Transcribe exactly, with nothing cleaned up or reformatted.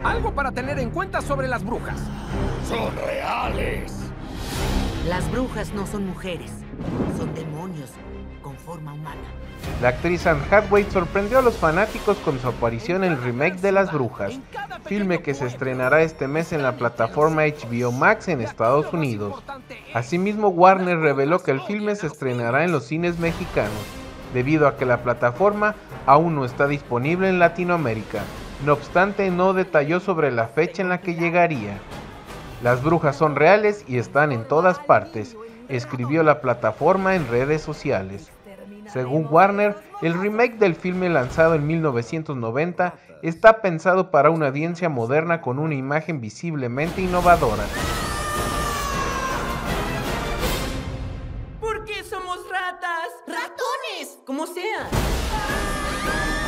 Algo para tener en cuenta sobre las brujas. ¡Son reales! Las brujas no son mujeres, son demonios con forma humana. La actriz Anne Hathaway sorprendió a los fanáticos con su aparición en el remake de Las Brujas, filme que se estrenará este mes en la plataforma H B O Max en Estados Unidos. Asimismo, Warner reveló que el filme se estrenará en los cines mexicanos, debido a que la plataforma aún no está disponible en Latinoamérica. No obstante, no detalló sobre la fecha en la que llegaría. Las brujas son reales y están en todas partes, escribió la plataforma en redes sociales. Según Warner, el remake del filme lanzado en mil novecientos noventa está pensado para una audiencia moderna con una imagen visiblemente innovadora. ¿Por qué somos ratas? ¡Ratones! Como sea.